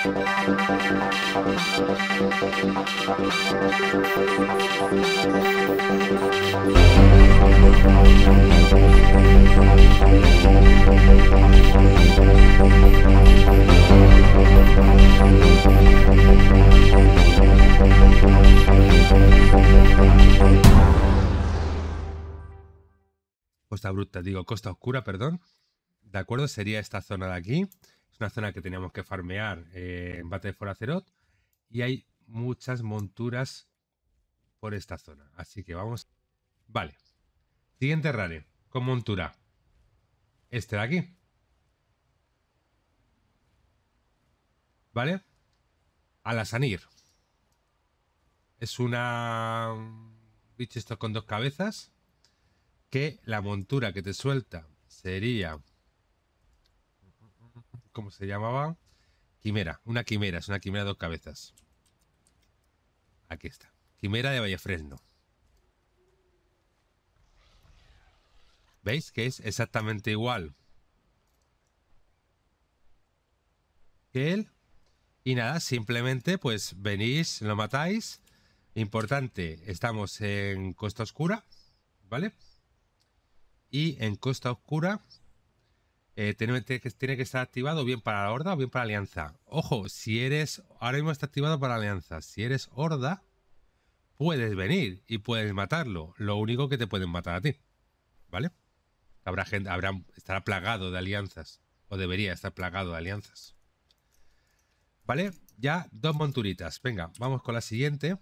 Costa Bruta, digo, Costa Oscura, perdón. De acuerdo, sería esta zona de aquí. Es una zona que teníamos que farmear en Battle for Azeroth. Y hay muchas monturas por esta zona. Así que vamos. Vale. Siguiente rare con montura. Este de aquí. ¿Vale? Alasanir. Es una bicho esto con dos cabezas. Que la montura que te suelta sería... ¿Cómo se llamaba? Quimera. Una quimera. Es una quimera de dos cabezas. Aquí está. Quimera de Vallefresno. ¿Veis? Que es exactamente igual que él. Y nada, simplemente pues venís, lo matáis. Importante, estamos en Costa Oscura, ¿vale? Y en Costa Oscura tiene que estar activado bien para la Horda o bien para la Alianza. Ojo, si eres... Ahora mismo está activado para la Alianza. Si eres Horda, puedes venir y puedes matarlo. Lo único que te pueden matar a ti, ¿vale? Habrá gente, estará plagado de alianzas. O debería estar plagado de alianzas. ¿Vale? Ya dos monturitas. Venga, vamos con la siguiente.